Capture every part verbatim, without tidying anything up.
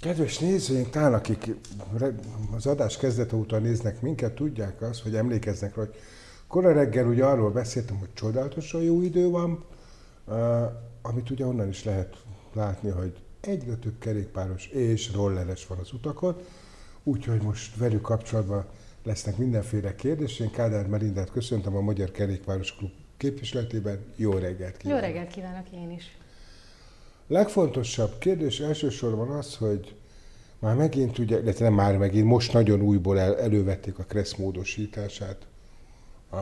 Kedves nézőink, talán akik az adás kezdete óta néznek minket, tudják azt, hogy emlékeznek rá, hogy kora reggel ugye arról beszéltem, hogy csodálatosan jó idő van, amit ugye onnan is lehet látni, hogy egyre több kerékpáros és rolleres van az utakon, úgyhogy most velük kapcsolatban lesznek mindenféle kérdés. Én Kádár Merindát köszöntöm a Magyar Kerékpáros Klub képviseletében. Jó reggelt kívánok! Jó reggelt kívánok én is! Legfontosabb kérdés elsősorban az, hogy már megint, ugye, illetve nem már megint, most nagyon újból el, elővették a Kressz módosítását. A,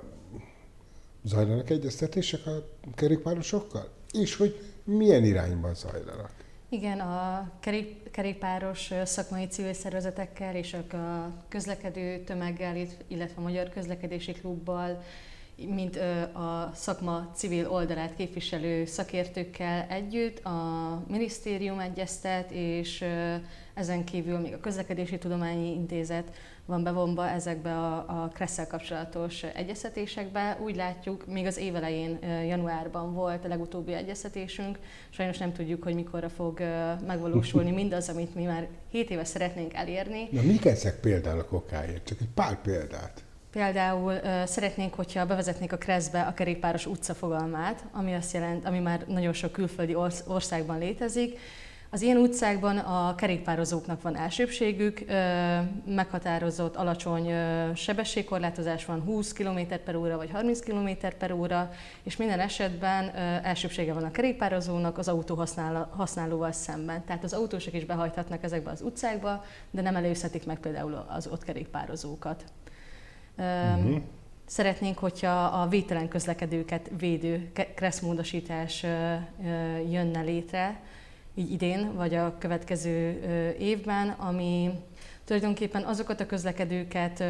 zajlanak egyeztetések a kerékpárosokkal? És hogy milyen irányban zajlanak? Igen, a kerék, kerékpáros szakmai civil szervezetekkel és a közlekedő tömeggel, illetve a Magyar Közlekedési Klubbal, mint a szakma civil oldalát képviselő szakértőkkel együtt a minisztérium egyeztet, és ezen kívül még a Közlekedési Tudományi Intézet van bevonva ezekbe a, a Kresszel kapcsolatos egyeztetésekbe. Úgy látjuk, még az év elején, januárban volt a legutóbbi egyeztetésünk, sajnos nem tudjuk, hogy mikorra fog megvalósulni mindaz, amit mi már hét éve szeretnénk elérni. Na mik ezek például a kokáért? Csak egy pár példát. Például uh, szeretnénk, hogyha bevezetnék a Kresszbe a kerékpáros utca fogalmát, ami azt jelent, ami már nagyon sok külföldi orsz- országban létezik. Az ilyen utcákban a kerékpározóknak van elsőbségük, uh, meghatározott alacsony uh, sebességkorlátozás van, húsz kilométer per óra vagy harminc kilométer per óra, és minden esetben uh, elsőbsége van a kerékpározónak az autó használ- használóval szemben. Tehát az autósok is behajthatnak ezekbe az utcákba, de nem előzhetik meg például az ott kerékpározókat. Uh-huh. Szeretnénk, hogyha a védtelen közlekedőket védő Kressz módosítás jönne létre, így idén vagy a következő évben, ami tulajdonképpen azokat a közlekedőket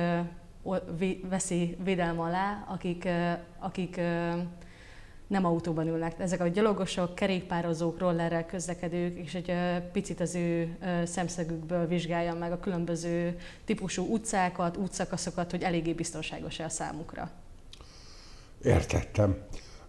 veszi védelme alá, akik, akik nem autóban ülnek. Ezek a gyalogosok, kerékpározók, rollerrel közlekedők, és egy picit az ő szemszögükből vizsgálja meg a különböző típusú utcákat, útszakaszokat, hogy eléggé biztonságos-e a számukra. Értettem.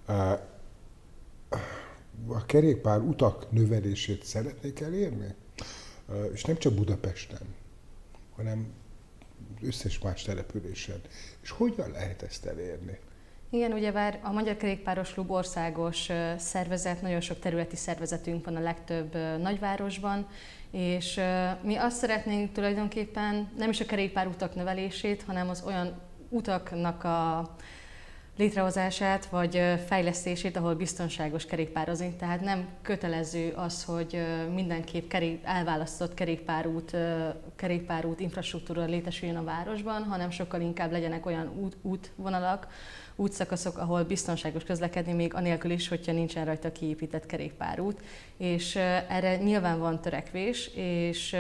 A kerékpár utak növelését szeretnék elérni? És nem csak Budapesten, hanem összes más településen. És hogyan lehet ezt elérni? Igen, ugyebár a Magyar Kerékpáros Klub országos szervezet, nagyon sok területi szervezetünk van a legtöbb nagyvárosban, és mi azt szeretnénk tulajdonképpen nem is a kerékpárutak növelését, hanem az olyan utaknak a létrehozását vagy fejlesztését, ahol biztonságos kerékpározni. Tehát nem kötelező az, hogy mindenképp kerék, elválasztott kerékpárút, kerékpárút infrastruktúra létesüljön a városban, hanem sokkal inkább legyenek olyan út, útvonalak, útszakaszok, ahol biztonságos közlekedni, még anélkül is, hogyha nincsen rajta kiépített kerékpárút. És erre nyilván van törekvés, és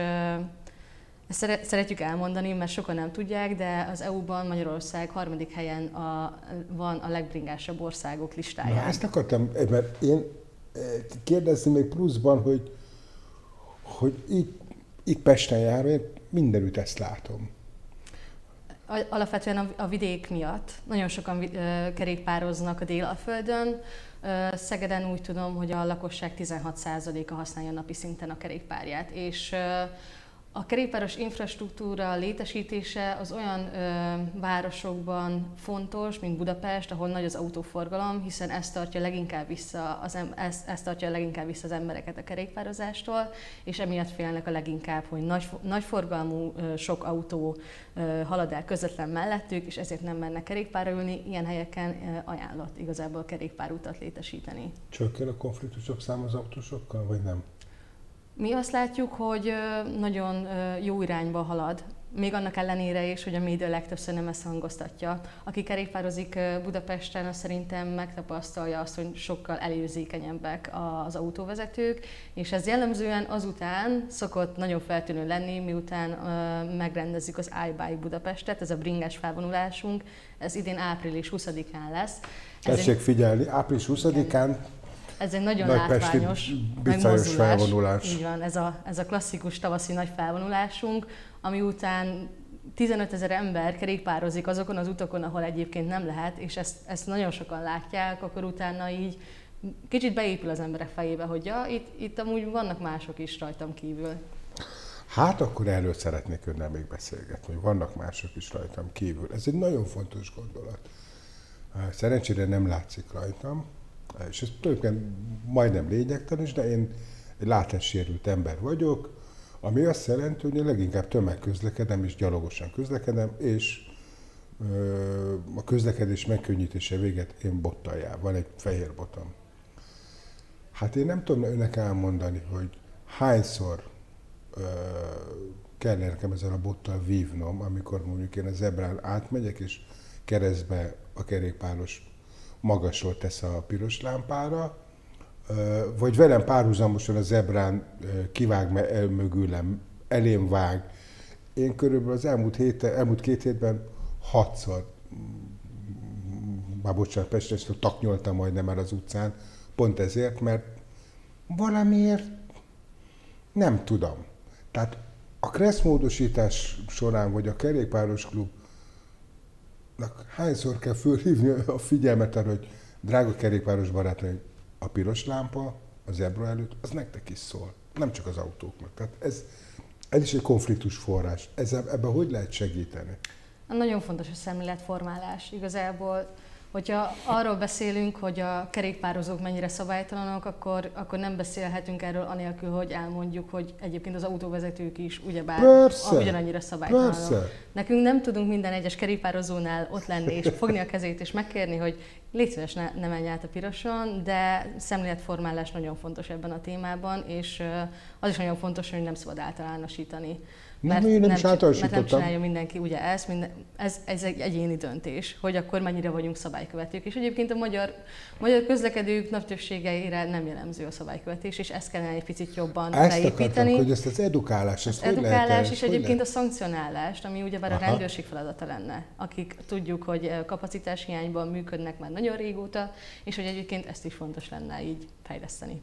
ezt szeretjük elmondani, mert sokan nem tudják, de az é u-ban Magyarország harmadik helyen a, van a legbringásabb országok listáján. Na, ezt akartam, mert én kérdezni még pluszban, hogy, hogy itt, itt Pesten járva, én mindenütt ezt látom. Alapvetően a vidék miatt. Nagyon sokan kerékpároznak a Délalföldön. Szegeden úgy tudom, hogy a lakosság tizenhat százaléka használja napi szinten a kerékpárját, és a kerékpáros infrastruktúra létesítése az olyan ö, városokban fontos, mint Budapest, ahol nagy az autóforgalom, hiszen ez tartja leginkább vissza az, ez, ez tartja leginkább vissza az embereket a kerékpározástól, és emiatt félnek a leginkább, hogy nagy, nagy forgalmú, ö, sok autó ö, halad el közvetlen mellettük, és ezért nem mennek kerékpárra ülni. Ilyen helyeken ö, ajánlott igazából a kerékpárutat létesíteni. Csökken a konfliktusok száma az autósokkal, vagy nem? Mi azt látjuk, hogy nagyon jó irányba halad, még annak ellenére is, hogy a média legtöbbször nem ezt hangoztatja. Aki kerékpározik Budapesten, az szerintem megtapasztalja azt, hogy sokkal előzékenyebbek az autóvezetők, és ez jellemzően azután szokott nagyon feltűnő lenni, miután megrendezzük az iBike Budapestet, ez a bringás felvonulásunk, ez idén április huszadikán lesz. Tessék figyelni, április huszadikán ez egy nagyon látványos bicajos felvonulás. Így van, ez a, ez a klasszikus tavaszi nagy felvonulásunk, ami után tizenötezer ember kerékpározik azokon az utakon, ahol egyébként nem lehet, és ezt, ezt nagyon sokan látják, akkor utána így kicsit beépül az emberek fejébe, hogy ja, itt, itt amúgy vannak mások is rajtam kívül. Hát akkor erről szeretnék önnel még beszélgetni, hogy vannak mások is rajtam kívül. Ez egy nagyon fontos gondolat. Szerencsére nem látszik rajtam, és ez tulajdonképpen majdnem lényegtelen is, de én egy látássérült ember vagyok, ami azt jelenti, hogy én leginkább tömegközlekedem és gyalogosan közlekedem, és ö, a közlekedés megkönnyítése véget én bottal jár, van egy fehér botom. Hát én nem tudom önnek elmondani, hogy hányszor ö, kell nekem ezzel a bottal vívnom, amikor mondjuk én a zebrán átmegyek, és keresztbe a kerékpáros magasról tesz a piros lámpára, vagy velem párhuzamosan a zebrán kivág el mögülem, elém vág. Én körülbelül az elmúlt, héten, elmúlt két hétben hatszor, már bocsánat, Pesten, taknyoltam majdnem már az utcán, pont ezért, mert valamiért nem tudom. Tehát a kresszmódosítás során, vagy a kerékpáros klubnak hányszor kell fölhívni a figyelmet arra, hogy drága kerékpáros barátaim, a piros lámpa a zebra előtt, az nektek is szól, nem csak az autóknak. Tehát ez, ez is egy konfliktus forrás. Ezzel, ebben hogy lehet segíteni? Nagyon fontos a szemléletformálás. Igazából, hogyha arról beszélünk, hogy a kerékpározók mennyire szabálytalanok, akkor, akkor nem beszélhetünk erről anélkül, hogy elmondjuk, hogy egyébként az autóvezetők is ugyebár persze, ugyanannyira szabálytalanok. Persze. Nekünk nem tudunk minden egyes kerékpározónál ott lenni és fogni a kezét és megkérni, hogy légy szíves, ne, ne menj át a piroson, de szemléletformálás nagyon fontos ebben a témában, és az is nagyon fontos, hogy nem szabad általánosítani. Mert nem, én nem, nem, is mert nem csinálja mindenki ugye ezt, minden, ez, ez egy egyéni döntés, hogy akkor mennyire vagyunk szabálykövetők. És egyébként a magyar, magyar közlekedők nagy többségeire nem jellemző a szabálykövetés, és ezt kellene egy picit jobban ezt beépíteni. Akartam, hogy ezt az edukálás, ezt az hogy edukálás lehet, és hogy egyébként lehet? a szankcionálást, ami ugyebár a rendőrség feladata lenne, akik tudjuk, hogy kapacitás hiányban működnek már nagyon régóta, és hogy egyébként ezt is fontos lenne így fejleszteni.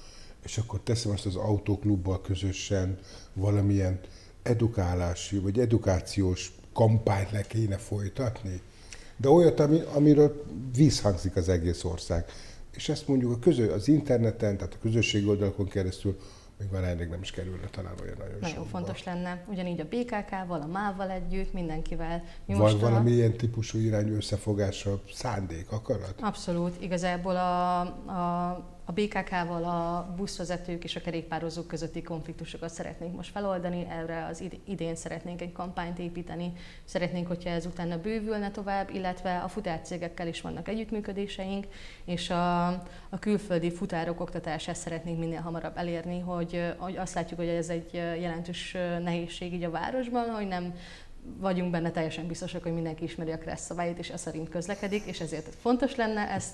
És akkor teszem azt az autóklubbal közösen valamilyen edukálási vagy edukációs kampányt le kéne folytatni, de olyat, ami, amiről vízhangzik az egész ország. És ezt mondjuk a közö, az interneten, tehát a közösségi oldalakon keresztül még van ennek nem is kerülne talán olyan nagyon Nagyon sokba. fontos lenne, ugyanígy a bé ká ká-val, a MÁV-val együtt, mindenkivel. Mi Van most valami a... ilyen típusú irányú összefogásra szándék, akarat? Abszolút, igazából a, a, a bé ká ká-val a buszvezetők és a kerékpározók közötti konfliktusokat szeretnénk most feloldani, erre az idén szeretnénk egy kampányt építeni, szeretnénk, hogyha ez utána bővülne tovább, illetve a futárcégekkel is vannak együttműködéseink, és a, a külföldi futárok oktatását szeretnénk minél hamarabb elérni, hogy, hogy azt látjuk, hogy ez egy jelentős nehézség így a városban, hogy nem vagyunk benne teljesen biztosak, hogy mindenki ismeri a kressz szabályait, és ez szerint közlekedik, és ezért fontos lenne ezt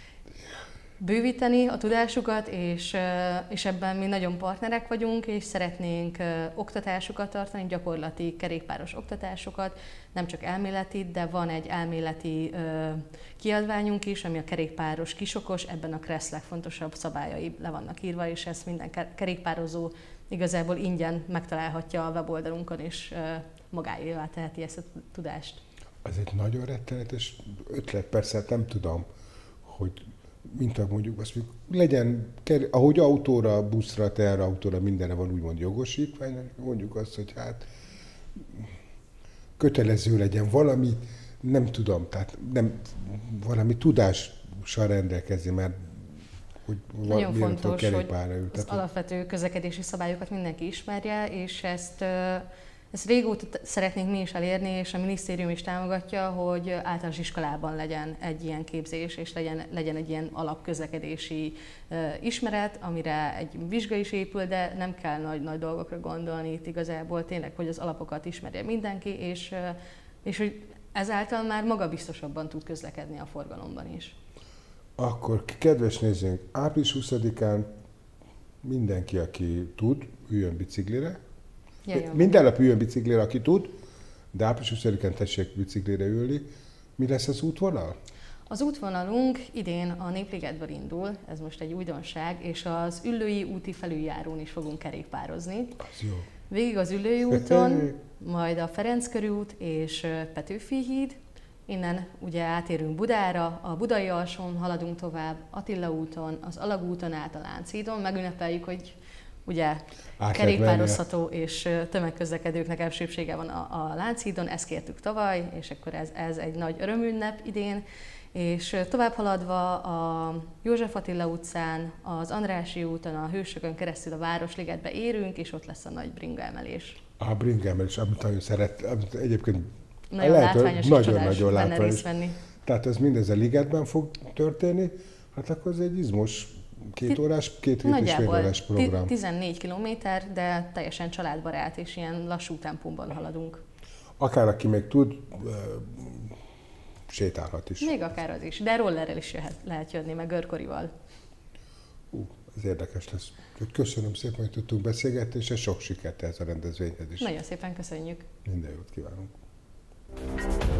bővíteni, a tudásukat, és, és ebben mi nagyon partnerek vagyunk, és szeretnénk oktatásokat tartani, gyakorlati kerékpáros oktatásokat, nem csak elméleti, de van egy elméleti kiadványunk is, ami a kerékpáros kisokos, ebben a kressz legfontosabb szabályai le vannak írva, és ezt minden kerékpározó igazából ingyen megtalálhatja a weboldalunkon, és magáévá teheti ezt a tudást. Az egy nagyon rettenetes ötlet, persze hát nem tudom, hogy mint mondjuk azt mondjuk, legyen, ahogy autóra, buszra, teherautóra, mindenre van úgymond jogosítvány, mondjuk azt, hogy hát kötelező legyen valami, nem tudom, tehát nem, valami tudással rendelkezni, mert hogy nagyon fontos, hogy ült, az alapvető közlekedési szabályokat mindenki ismerje, és ezt Ezt régóta szeretnénk mi is elérni, és a minisztérium is támogatja, hogy általános iskolában legyen egy ilyen képzés, és legyen, legyen egy ilyen alapközlekedési uh, ismeret, amire egy vizsga is épül, de nem kell nagy-nagy dolgokra gondolni itt igazából, tényleg, hogy az alapokat ismerje mindenki, és, uh, és hogy ezáltal már magabiztosabban tud közlekedni a forgalomban is. Akkor kedves nézőink, április huszadikán mindenki, aki tud, üljön biciklire. Jajjön. Minden nap üljön biciklire, aki tud, de április huszadikán tessék biciklire ülni. Mi lesz az útvonal? Az útvonalunk idén a Népligetből indul, ez most egy újdonság, és az Üllői úti felüljárón is fogunk kerékpározni. Az jó. Végig az Üllői úton, majd a Ferenc körút és Petőfi híd. Innen ugye átérünk Budára, a Budai alsón haladunk tovább, Attila úton, az Alagúton át a Lánchídon, megünnepeljük, hogy ugye kerékpározható és tömegközlekedőknek elsőbsége van a, a Lánchídon, ezt kértük tavaly, és akkor ez, ez egy nagy örömünnep idén. És tovább haladva a József Attila utcán, az Andrássy úton, a Hősökön keresztül a Városligetbe érünk, és ott lesz a nagy bringaemelés. A bringaemelés, amit nagyon szeret, amit egyébként nagyon lehet, látványos, nagyon-nagyon látványos. Venni. Tehát ez mindez a ligetben fog történni, hát akkor ez egy izmos két órás, két hét és fél órás program. tizennégy kilométer, de teljesen családbarát, és ilyen lassú tempóban haladunk. Akár aki még tud, sétálhat is. Még akár az is, de rollerrel is jöhet, lehet jönni, meg görkorival. Ú, ez érdekes lesz. Köszönöm szépen, hogy tudtunk beszélgetni, és sok sikert ez a rendezvényhez is. Nagyon szépen köszönjük. Minden jót kívánunk.